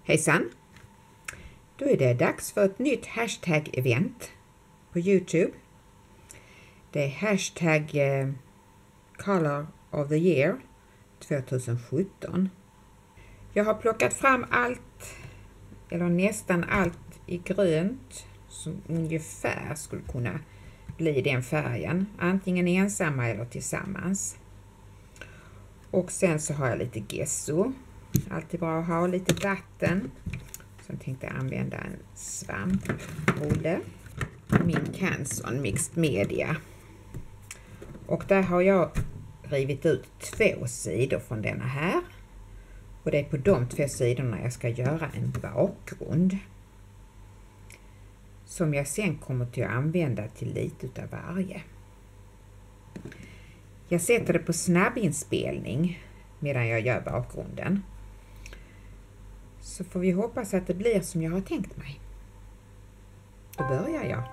Hejsan! Då är det dags för ett nytt hashtag-event på Youtube. Det är hashtag Color of the Year 2017. Jag har plockat fram allt, eller nästan allt i grönt som ungefär skulle kunna bli den färgen. Antingen ensamma eller tillsammans. Och sen så har jag lite gesso. Alltid bra att ha lite vatten. Sen tänkte jag använda en svamprulle. Min Canson Mixed Media. Och där har jag rivit ut 2 sidor från denna här. Och det är på de 2 sidorna jag ska göra en bakgrund. Som jag sen kommer till att använda till lite utav varje. Jag sätter det på snabbinspelning medan jag gör bakgrunden. Så får vi hoppas att det blir som jag har tänkt mig. Då börjar jag.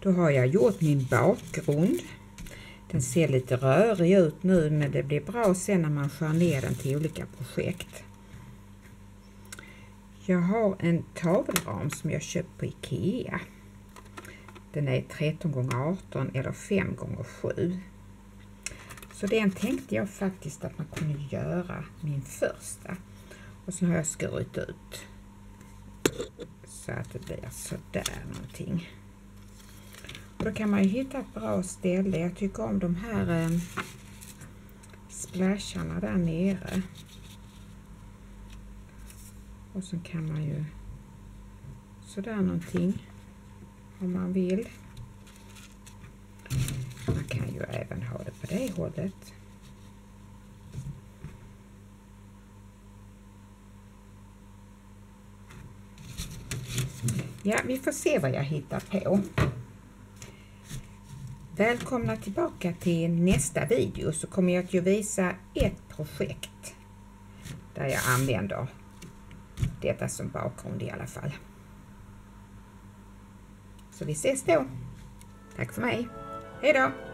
Då har jag gjort min bakgrund. Den ser lite rörig ut nu, men det blir bra sen när man skär ner den till olika projekt. Jag har en tavelram som jag köpt på Ikea. Den är 13x18 eller 5x7. Så den tänkte jag faktiskt att man kunde göra min första. Och så har jag skurit ut så att det blir sådär någonting. Och då kan man ju hitta ett bra ställe. Jag tycker om de här splasharna där nere. Och så kan man ju sådär någonting om man vill. Man kan ju även ha det på det hållet. Ja, vi får se vad jag hittar på. Välkomna tillbaka till nästa video, så kommer jag att visa ett projekt där jag använder detta som bakgrund i alla fall. Så vi ses då. Tack för mig. Hej då!